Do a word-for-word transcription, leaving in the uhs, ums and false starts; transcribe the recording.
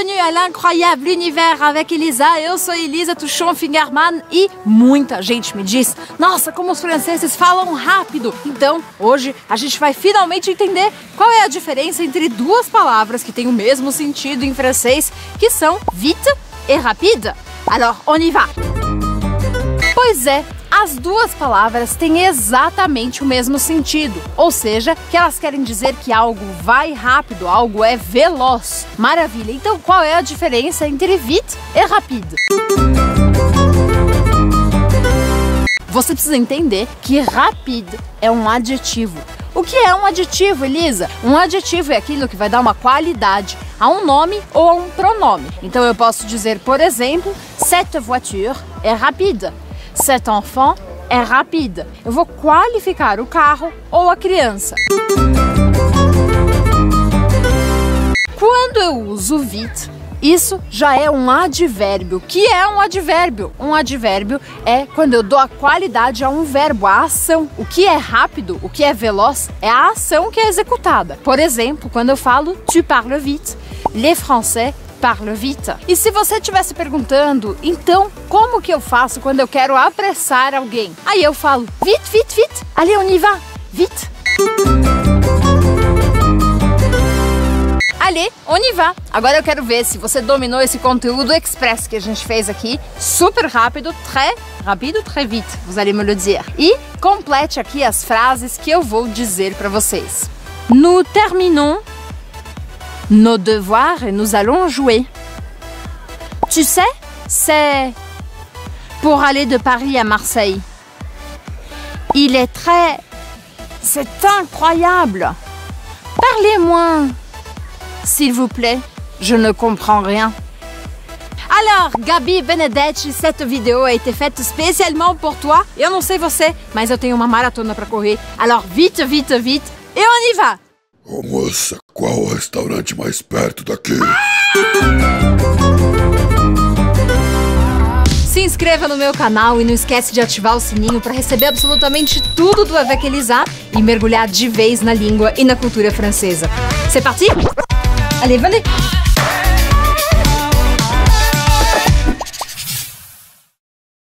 bienvenue à l'incroyable univers avec Elisa. Eu sou Elisa Tuchon-Fingerman e muita gente me diz: nossa, como os franceses falam rápido. Então, hoje a gente vai finalmente entender qual é a diferença entre duas palavras que têm o mesmo sentido em francês, que são vite e rapide. Alors, on y va! Pois é, as duas palavras têm exatamente o mesmo sentido, ou seja, que elas querem dizer que algo vai rápido, algo é veloz. Maravilha! Então qual é a diferença entre vite e rapide? Você precisa entender que rapide é um adjetivo. O que é um adjetivo, Elisa? Um adjetivo é aquilo que vai dar uma qualidade a um nome ou a um pronome. Então eu posso dizer, por exemplo, cette voiture est rapide. Cet enfant est rapide. Eu vou qualificar o carro ou a criança. Quando eu uso vite, isso já é um advérbio. O que é um advérbio? Um advérbio é quando eu dou a qualidade a um verbo, a ação. O que é rápido, o que é veloz, é a ação que é executada. Por exemplo, quando eu falo tu parles vite, les Français parle vite. E se você estivesse perguntando, então, como que eu faço quando eu quero apressar alguém? Aí eu falo, vite, vite, vite, allez, on y va, vite. Allez, on y va. Agora eu quero ver se você dominou esse conteúdo express que a gente fez aqui, super rápido, très rápido, très vite, vous allez me le dire. E complete aqui as frases que eu vou dizer para vocês. Nous terminons nos devoirs et nous allons jouer. Tu sais, c'est pour aller de Paris à Marseille. Il est très... C'est incroyable. Parlez-moi, s'il vous plaît. Je ne comprends rien. Alors, Gabi Benedetti, cette vidéo a été faite spécialement pour toi. Eu não sei você, mas eu tenho uma maratona para correr. Alors, vite, vite, vite, et on y va! Ô moça, qual o restaurante mais perto daqui? Se inscreva no meu canal e não esquece de ativar o sininho para receber absolutamente tudo do Avec Elisa e mergulhar de vez na língua e na cultura francesa. C'est parti? Allez, venez!